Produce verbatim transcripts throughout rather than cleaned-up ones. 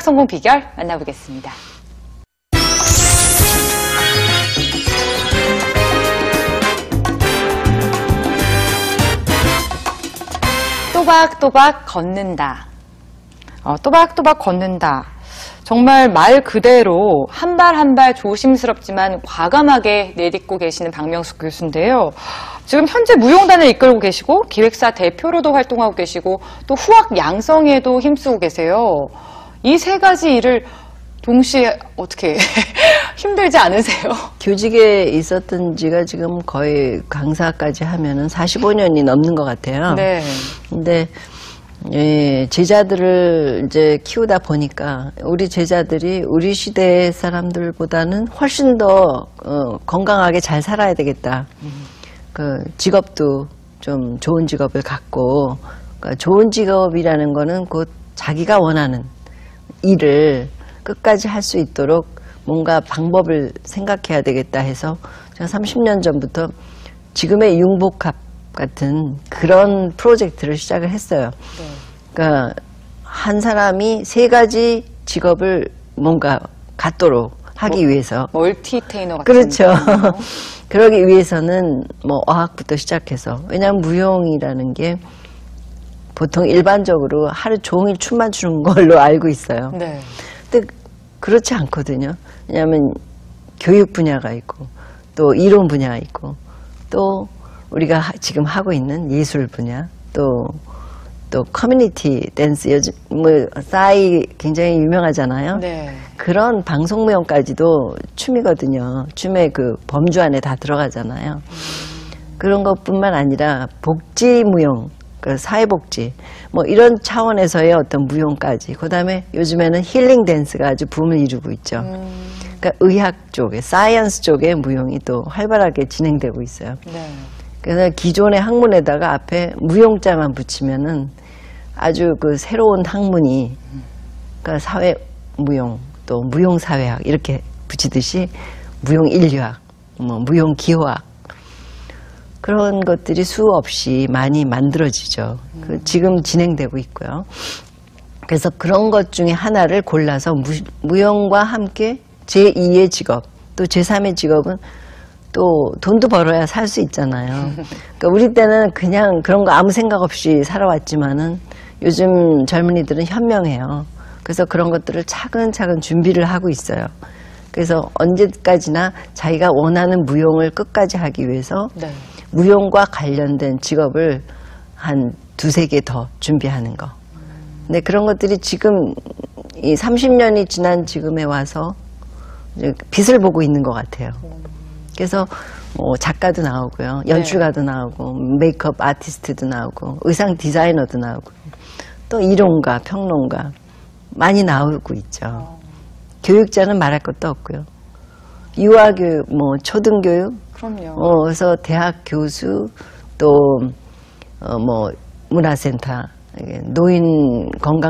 성공 비결 만나보겠습니다. 또박또박 걷는다. 어, 또박또박 걷는다. 정말 말 그대로 한 발 한 발 조심스럽지만 과감하게 내딛고 계시는 박명숙 교수인데요. 지금 현재 무용단을 이끌고 계시고 기획사 대표로도 활동하고 계시고 또 후학 양성에도 힘쓰고 계세요. 이 세 가지 일을 동시에 어떻게 힘들지 않으세요? 교직에 있었던 지가 지금 거의 강사까지 하면은 사십오 년이 넘는 것 같아요. 네. 근데 예, 제자들을 이제 키우다 보니까 우리 제자들이 우리 시대 사람들보다는 훨씬 더 어, 건강하게 잘 살아야 되겠다. 음. 그 직업도 좀 좋은 직업을 갖고, 그러니까 좋은 직업이라는 거는 곧 자기가 원하는 일을 끝까지 할 수 있도록 뭔가 방법을 생각해야 되겠다 해서 제가 삼십 년 전부터 지금의 융복합 같은 그런 프로젝트를 시작을 했어요. 네. 그러니까 한 사람이 세 가지 직업을 뭔가 갖도록 하기 뭐, 위해서 멀티테이너 같은 그렇죠. 그러기 위해서는 뭐 어학부터 시작해서, 왜냐하면 무용이라는 게 보통 일반적으로 하루 종일 춤만 추는 걸로 알고 있어요. 네. 근데 그렇지 않거든요. 왜냐하면 교육 분야가 있고 또 이론 분야가 있고 또 우리가 하, 지금 하고 있는 예술 분야, 또, 또 커뮤니티 댄스, 요즘 뭐 싸이 굉장히 유명하잖아요. 네. 그런 방송무용까지도 춤이거든요. 춤의 그 범주 안에 다 들어가잖아요. 음. 그런 것뿐만 아니라 복지무용, 그 사회복지, 뭐 이런 차원에서의 어떤 무용까지. 그 다음에 요즘에는 힐링 댄스가 아주 붐을 이루고 있죠. 음. 그러니까 의학 쪽에, 사이언스 쪽의 무용이 또 활발하게 진행되고 있어요. 네. 그래서 기존의 학문에다가 앞에 무용자만 붙이면은 아주 그 새로운 학문이, 그러니까 사회무용, 또 무용사회학 이렇게 붙이듯이 무용인류학, 뭐 무용기호학, 그런 것들이 수없이 많이 만들어지죠. 음. 그 지금 진행되고 있고요. 그래서 그런 것 중에 하나를 골라서 무, 무용과 함께 제이의 직업, 또 제삼의 직업은 또 돈도 벌어야 살 수 있잖아요. 그러니까 우리 때는 그냥 그런 거 아무 생각 없이 살아왔지만은 요즘 젊은이들은 현명해요. 그래서 그런 것들을 차근차근 준비를 하고 있어요. 그래서 언제까지나 자기가 원하는 무용을 끝까지 하기 위해서 네. 무용과 관련된 직업을 한 두세 개 더 준비하는 거. 근데 그런 것들이 지금 이 삼십 년이 지난 지금에 와서 이제 빛을 보고 있는 것 같아요. 그래서 뭐 작가도 나오고요, 연출가도 네. 나오고, 메이크업 아티스트도 나오고, 의상 디자이너도 나오고, 또 이론가, 평론가 많이 나오고 있죠. 어. 교육자는 말할 것도 없고요. 유아교육, 뭐 초등교육, 그럼요. 어, 그래서 대학 교수, 또 어, 뭐 문화센터, 노인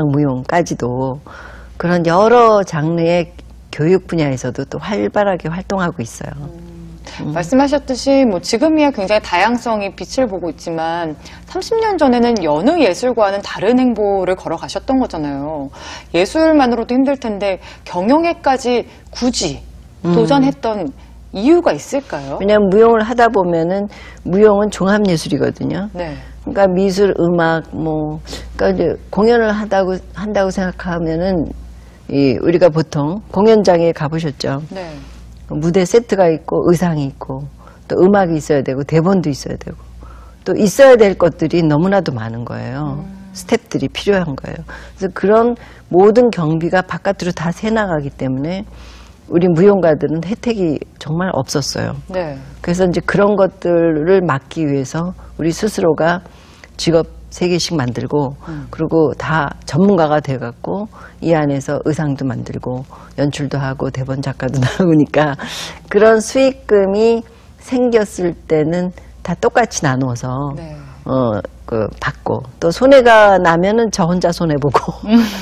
건강무용까지도 그런 여러 장르의 교육 분야에서도 또 활발하게 활동하고 있어요. 음. 음. 말씀하셨듯이 뭐 지금이야 굉장히 다양성이 빛을 보고 있지만 삼십 년 전에는 여느 예술과는 다른 행보를 걸어가셨던 거잖아요. 예술만으로도 힘들 텐데 경영에까지 굳이 음. 도전했던 이유가 있을까요? 왜냐하면 무용을 하다 보면은 무용은 종합예술이거든요. 네. 그러니까 미술, 음악, 뭐, 그러니까 이제 공연을 한다고 한다고 생각하면은 이 우리가 보통 공연장에 가보셨죠? 네. 무대 세트가 있고 의상이 있고 또 음악이 있어야 되고 대본도 있어야 되고 또 있어야 될 것들이 너무나도 많은 거예요. 음. 스태프들이 필요한 거예요. 그래서 그런 모든 경비가 바깥으로 다 새나가기 때문에 우리 무용가들은 혜택이 정말 없었어요. 네. 그래서 이제 그런 것들을 막기 위해서 우리 스스로가 직업 세 개씩 만들고 음. 그리고 다 전문가가 돼갖고 이 안에서 의상도 만들고 연출도 하고 대본 작가도 나오니까 그런 수익금이 생겼을 때는 다 똑같이 나누어서 네. 어, 그 받고 또 손해가 나면은 저 혼자 손해보고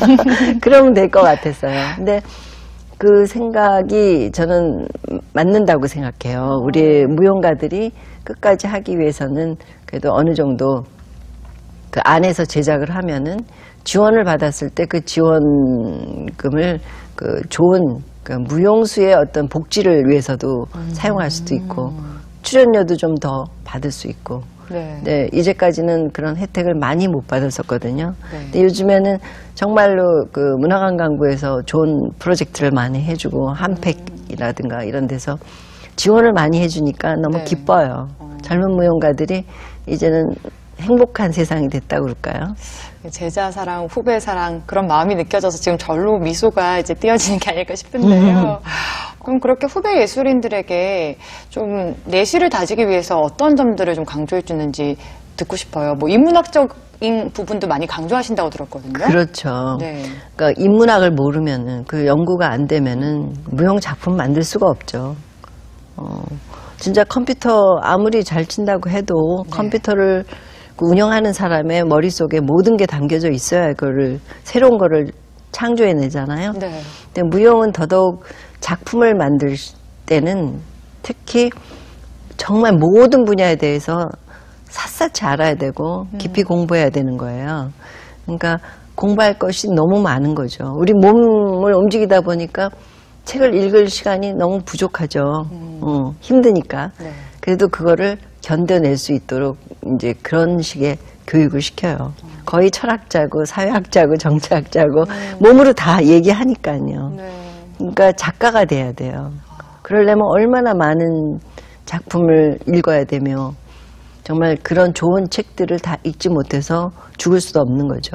그러면 될 것 같았어요. 근데 그 생각이 저는 맞는다고 생각해요. 우리 무용가들이 끝까지 하기 위해서는 그래도 어느 정도 그 안에서 제작을 하면은 지원을 받았을 때 그 지원금을 그 좋은 그 무용수의 어떤 복지를 위해서도 음. 사용할 수도 있고 출연료도 좀 더 받을 수 있고 네. 네, 이제까지는 그런 혜택을 많이 못 받았었거든요. 네. 근데 요즘에는 정말로 그 문화관광부에서 좋은 프로젝트를 많이 해주고 한팩이라든가 이런 데서 지원을 많이 해주니까 너무 네. 기뻐요. 어. 젊은 무용가들이 이제는 행복한 세상이 됐다고 그럴까요? 제자 사랑, 후배 사랑 그런 마음이 느껴져서 지금 절로 미소가 이제 띄어지는 게 아닐까 싶은데요. 그럼 그렇게 후배 예술인들에게 좀 내실을 다지기 위해서 어떤 점들을 좀 강조해 주는지 듣고 싶어요. 뭐 인문학적인 부분도 많이 강조하신다고 들었거든요. 그렇죠. 네. 그러니까 인문학을 모르면은 그 연구가 안 되면은 무용 작품 만들 수가 없죠. 어, 진짜 컴퓨터 아무리 잘 친다고 해도 네. 컴퓨터를 운영하는 사람의 머릿속에 모든 게 담겨져 있어야 그거를 새로운 거를 창조해내잖아요. 네. 근데 무용은 더더욱 작품을 만들 때는 특히 정말 모든 분야에 대해서 샅샅이 알아야 되고 깊이 음. 공부해야 되는 거예요. 그러니까 공부할 것이 너무 많은 거죠. 우리 몸을 움직이다 보니까 책을 읽을 시간이 너무 부족하죠. 음. 어, 힘드니까. 네. 그래도 그거를 견뎌낼 수 있도록 이제 그런 식의 교육을 시켜요. 거의 철학자고 사회학자고 정치학자고 네. 몸으로 다 얘기하니까요. 네. 그러니까 작가가 돼야 돼요. 그러려면 얼마나 많은 작품을 읽어야 되며 정말 그런 좋은 책들을 다 읽지 못해서 죽을 수도 없는 거죠.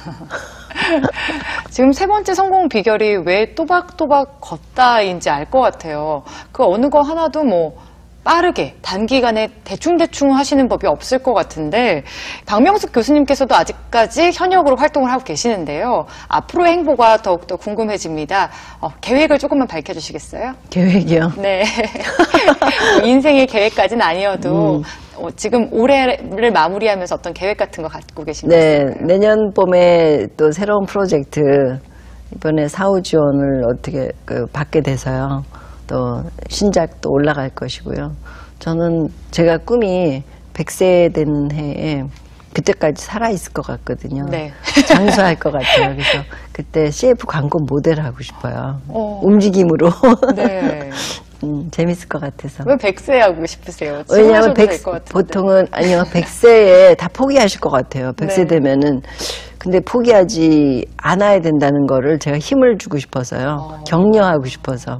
지금 세 번째 성공 비결이 왜 또박또박 걷다인지 알 것 같아요. 그 어느 거 하나도 뭐 빠르게 단기간에 대충대충 하시는 법이 없을 것 같은데 박명숙 교수님께서도 아직까지 현역으로 활동을 하고 계시는데요. 앞으로의 행보가 더욱더 궁금해집니다. 어, 계획을 조금만 밝혀주시겠어요? 계획이요? 네. 뭐 인생의 계획까지는 아니어도 음. 어, 지금 올해를 마무리하면서 어떤 계획 같은 거 갖고 계신가요? 네. 내년 봄에 또 새로운 프로젝트 이번에 사후 지원을 어떻게 그 받게 돼서요. 또 신작도 올라갈 것이고요. 저는 제가 꿈이 백 세 되는 해에 그때까지 살아있을 것 같거든요. 네. 장수할 것 같아요. 그래서 그때 씨에프 광고 모델 하고 싶어요. 어. 움직임으로. 네. 음, 재밌을 것 같아서. 왜 백 세 하고 싶으세요? 왜냐하면 백, 보통은 아니요 백 세에 다 포기하실 것 같아요. 백 세 네. 되면은. 근데 포기하지 않아야 된다는 거를 제가 힘을 주고 싶어서요. 어. 격려하고 싶어서.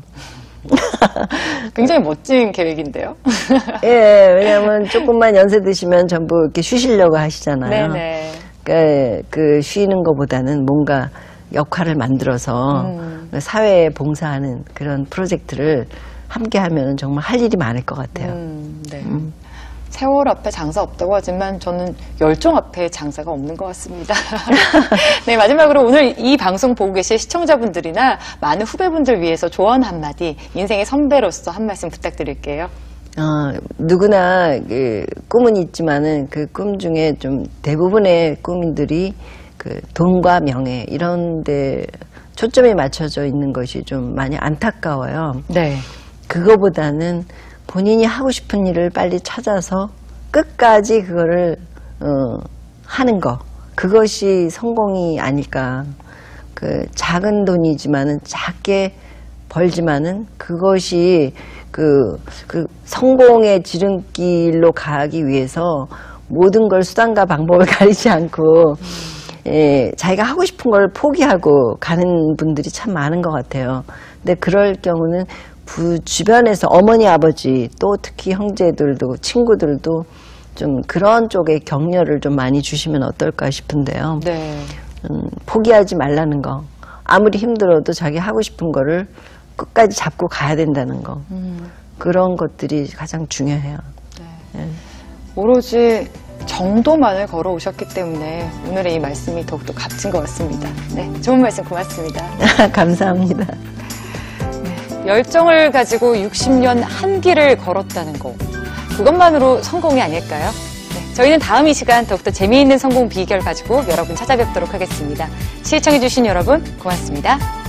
굉장히 멋진 계획인데요. 예, 왜냐하면 조금만 연세 드시면 전부 이렇게 쉬시려고 하시잖아요. 네네. 그러니까 그 쉬는 것보다는 뭔가 역할을 만들어서 음. 사회에 봉사하는 그런 프로젝트를 함께 하면 정말 할 일이 많을 것 같아요. 음, 네. 음. 세월 앞에 장사 없다고 하지만 저는 열정 앞에 장사가 없는 것 같습니다. 네, 마지막으로 오늘 이 방송 보고 계실 시청자분들이나 많은 후배분들 위해서 조언 한마디, 인생의 선배로서 한 말씀 부탁드릴게요. 어, 누구나 그 꿈은 있지만은 그 꿈 중에 좀 대부분의 꿈들이 그 돈과 명예 이런 데 초점이 맞춰져 있는 것이 좀 많이 안타까워요. 네. 그거보다는 본인이 하고 싶은 일을 빨리 찾아서 끝까지 그거를 어, 하는 거 그것이 성공이 아닐까. 그 작은 돈이지만은 작게 벌지만은 그것이 그, 그 성공의 지름길로 가기 위해서 모든 걸 수단과 방법을 가리지 않고 예, 자기가 하고 싶은 걸 포기하고 가는 분들이 참 많은 것 같아요. 근데 그럴 경우는 부 주변에서 어머니, 아버지, 또 특히 형제들도 친구들도 좀 그런 쪽에 격려를 좀 많이 주시면 어떨까 싶은데요. 네. 음, 포기하지 말라는 거. 아무리 힘들어도 자기 하고 싶은 거를 끝까지 잡고 가야 된다는 거. 음. 그런 것들이 가장 중요해요. 네. 네. 오로지 정도만을 걸어오셨기 때문에 오늘의 이 말씀이 더욱더 값진 것 같습니다. 네, 좋은 말씀 고맙습니다. 감사합니다. 열정을 가지고 육십 년 한 길을 걸었다는 거, 그것만으로 성공이 아닐까요? 네, 저희는 다음 이 시간 더욱더 재미있는 성공 비결 가지고 여러분 찾아뵙도록 하겠습니다. 시청해주신 여러분 고맙습니다.